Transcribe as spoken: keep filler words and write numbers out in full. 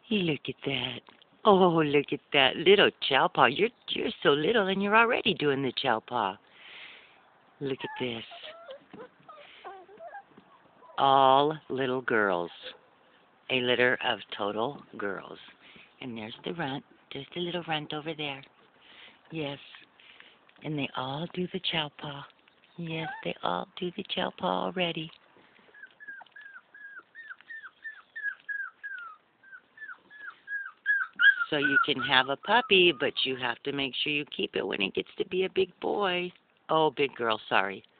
Look at that. Oh, look at that little chow paw. You're you're so little and you're already doing the chow paw. Look at this. All little girls. A litter of total girls. And there's the runt. There's the little runt over there. Yes. And they all do the chow paw. Yes, they all do the chow paw already. So you can have a puppy, but you have to make sure you keep it when it gets to be a big boy. Oh, big girl, sorry.